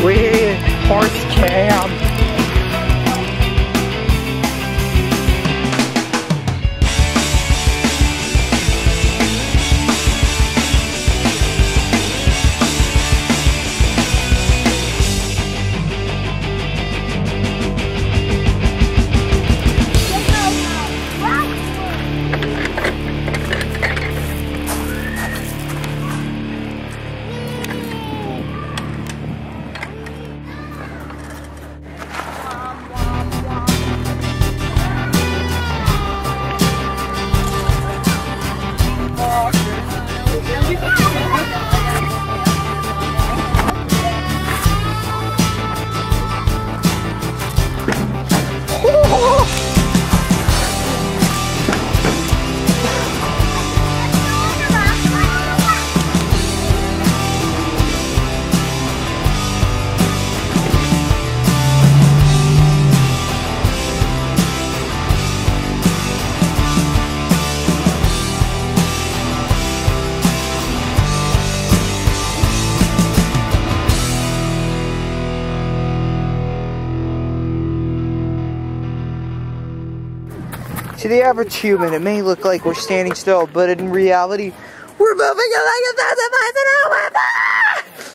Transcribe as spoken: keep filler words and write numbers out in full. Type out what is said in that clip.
We horse cam. To the average human, it may look like we're standing still, but in reality, we're moving at like a thousand miles an hour.